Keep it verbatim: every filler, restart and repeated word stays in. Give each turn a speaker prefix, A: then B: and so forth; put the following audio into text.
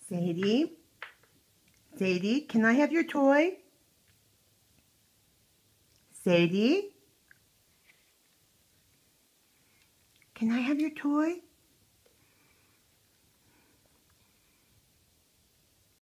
A: Sadie? Sadie, can I have your toy? Sadie? Can I have your toy?